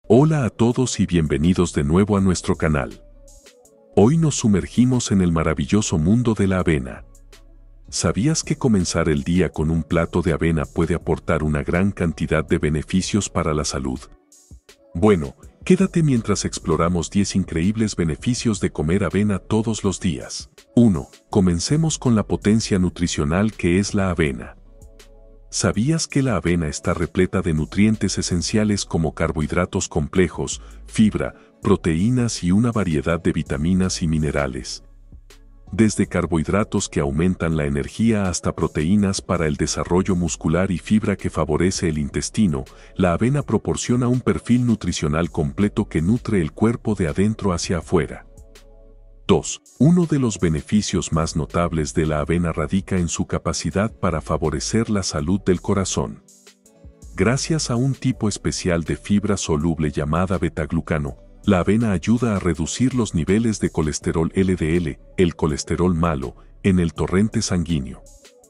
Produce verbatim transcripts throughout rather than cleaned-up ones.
Hola a todos y bienvenidos de nuevo a nuestro canal. Hoy nos sumergimos en el maravilloso mundo de la avena. ¿Sabías que comenzar el día con un plato de avena puede aportar una gran cantidad de beneficios para la salud? Bueno, quédate mientras exploramos diez increíbles beneficios de comer avena todos los días. uno. Comencemos con la potencia nutricional que es la avena. ¿Sabías que la avena está repleta de nutrientes esenciales como carbohidratos complejos, fibra, proteínas y una variedad de vitaminas y minerales? Desde carbohidratos que aumentan la energía hasta proteínas para el desarrollo muscular y fibra que favorece el intestino, la avena proporciona un perfil nutricional completo que nutre el cuerpo de adentro hacia afuera. dos. Uno de los beneficios más notables de la avena radica en su capacidad para favorecer la salud del corazón. Gracias a un tipo especial de fibra soluble llamada betaglucano, la avena ayuda a reducir los niveles de colesterol L D L, el colesterol malo, en el torrente sanguíneo.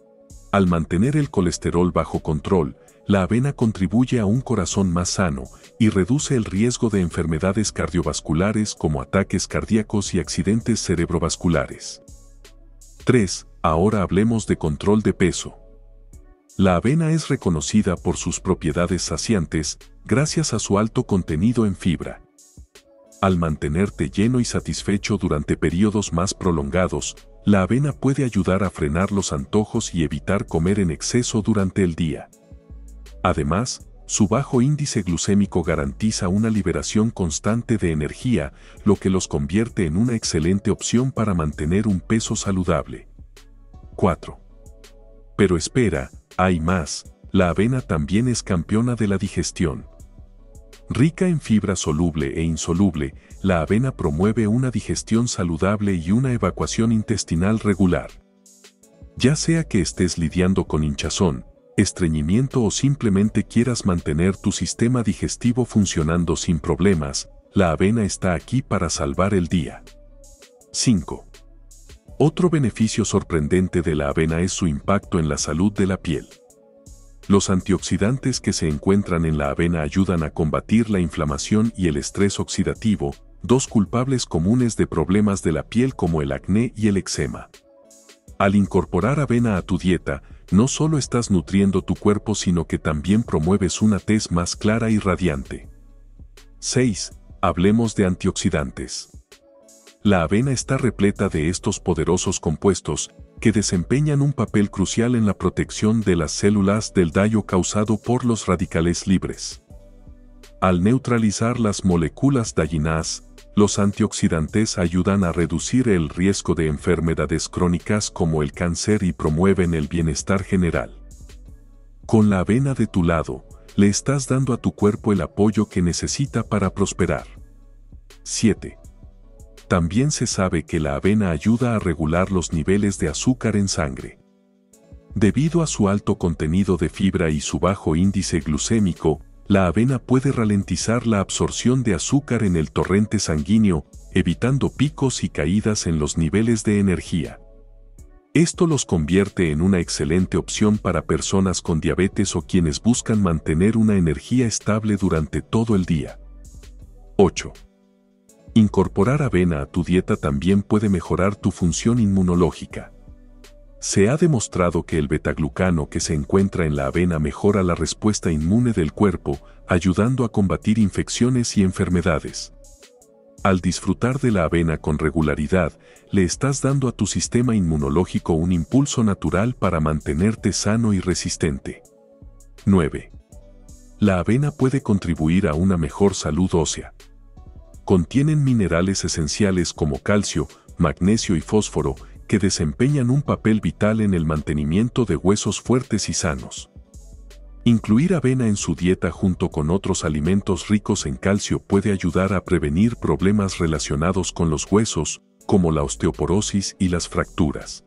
Al mantener el colesterol bajo control, la avena contribuye a un corazón más sano y reduce el riesgo de enfermedades cardiovasculares como ataques cardíacos y accidentes cerebrovasculares. tres. Ahora hablemos de control de peso. La avena es reconocida por sus propiedades saciantes gracias a su alto contenido en fibra. Al mantenerte lleno y satisfecho durante periodos más prolongados, la avena puede ayudar a frenar los antojos y evitar comer en exceso durante el día. Además, su bajo índice glucémico garantiza una liberación constante de energía, lo que los convierte en una excelente opción para mantener un peso saludable. cuatro. Pero espera, hay más, la avena también es campeona de la digestión. Rica en fibra soluble e insoluble, la avena promueve una digestión saludable y una evacuación intestinal regular. Ya sea que estés lidiando con hinchazón, estreñimiento o simplemente quieras mantener tu sistema digestivo funcionando sin problemas, la avena está aquí para salvar el día. cinco. Otro beneficio sorprendente de la avena es su impacto en la salud de la piel. Los antioxidantes que se encuentran en la avena ayudan a combatir la inflamación y el estrés oxidativo, dos culpables comunes de problemas de la piel como el acné y el eczema. Al incorporar avena a tu dieta, no solo estás nutriendo tu cuerpo sino que también promueves una tez más clara y radiante. seis. Hablemos de antioxidantes. La avena está repleta de estos poderosos compuestos que desempeñan un papel crucial en la protección de las células del daño causado por los radicales libres. Al neutralizar las moléculas dañinas, los antioxidantes ayudan a reducir el riesgo de enfermedades crónicas como el cáncer y promueven el bienestar general. Con la avena de tu lado, le estás dando a tu cuerpo el apoyo que necesita para prosperar. siete. También se sabe que la avena ayuda a regular los niveles de azúcar en sangre. Debido a su alto contenido de fibra y su bajo índice glucémico, la avena puede ralentizar la absorción de azúcar en el torrente sanguíneo, evitando picos y caídas en los niveles de energía. Esto los convierte en una excelente opción para personas con diabetes o quienes buscan mantener una energía estable durante todo el día. ocho. Incorporar avena a tu dieta también puede mejorar tu función inmunológica. Se ha demostrado que el betaglucano que se encuentra en la avena mejora la respuesta inmune del cuerpo, ayudando a combatir infecciones y enfermedades. Al disfrutar de la avena con regularidad, le estás dando a tu sistema inmunológico un impulso natural para mantenerte sano y resistente. nueve. La avena puede contribuir a una mejor salud ósea. Contienen minerales esenciales como calcio, magnesio y fósforo, que desempeñan un papel vital en el mantenimiento de huesos fuertes y sanos. Incluir avena en su dieta junto con otros alimentos ricos en calcio puede ayudar a prevenir problemas relacionados con los huesos, como la osteoporosis y las fracturas.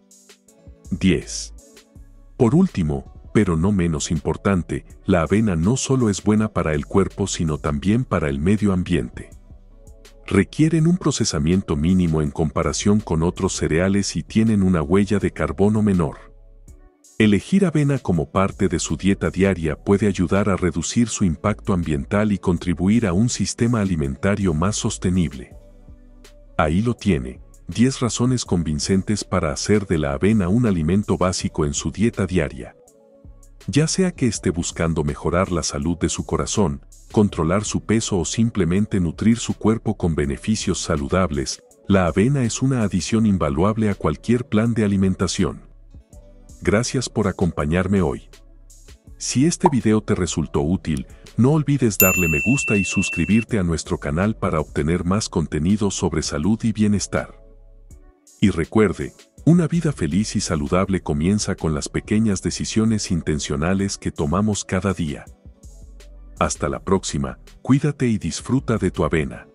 diez. Por último, pero no menos importante, la avena no solo es buena para el cuerpo sino también para el medio ambiente. Requieren un procesamiento mínimo en comparación con otros cereales y tienen una huella de carbono menor. Elegir avena como parte de su dieta diaria puede ayudar a reducir su impacto ambiental y contribuir a un sistema alimentario más sostenible. Ahí lo tiene, diez razones convincentes para hacer de la avena un alimento básico en su dieta diaria. Ya sea que esté buscando mejorar la salud de su corazón, controlar su peso o simplemente nutrir su cuerpo con beneficios saludables, la avena es una adición invaluable a cualquier plan de alimentación. Gracias por acompañarme hoy. Si este video te resultó útil, no olvides darle me gusta y suscribirte a nuestro canal para obtener más contenido sobre salud y bienestar. Y recuerde, una vida feliz y saludable comienza con las pequeñas decisiones intencionales que tomamos cada día. Hasta la próxima, cuídate y disfruta de tu avena.